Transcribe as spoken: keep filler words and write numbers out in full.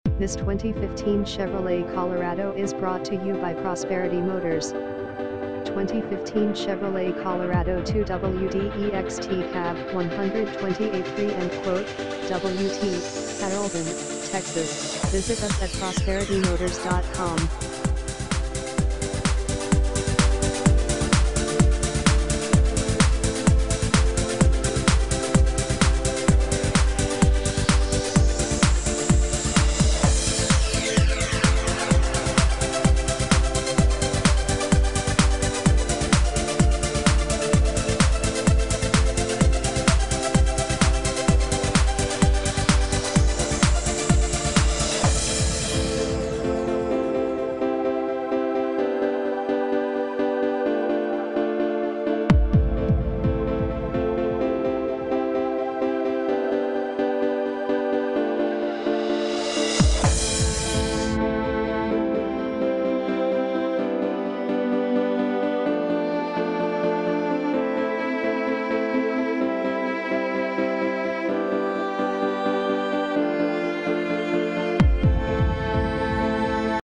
This twenty fifteen Chevrolet Colorado is brought to you by Prosperity Motors. twenty fifteen Chevrolet Colorado two W D E X T cab one twenty-eight free end quote, W T, Carrollton, Texas. Visit us at prosperity motors dot com.